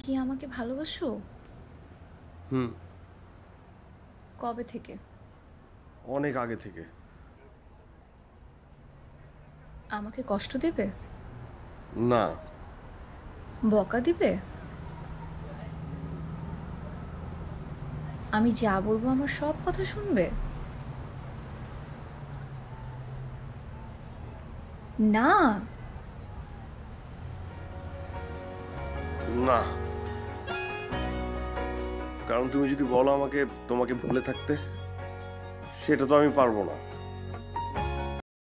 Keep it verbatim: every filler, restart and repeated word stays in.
কি আমাকে ভালোবাসো? হুম। কবে থেকে? অনেক আগে থেকে। আমাকে কষ্ট দেবে? না। বকা দিবে? আমি যা বলবো আমার সব কথা শুনবে? না। না। কারণ তুমি যদি বলো আমাকে তোমাকে ভুলে থাকতে, সেটা তো আমি পারবো না।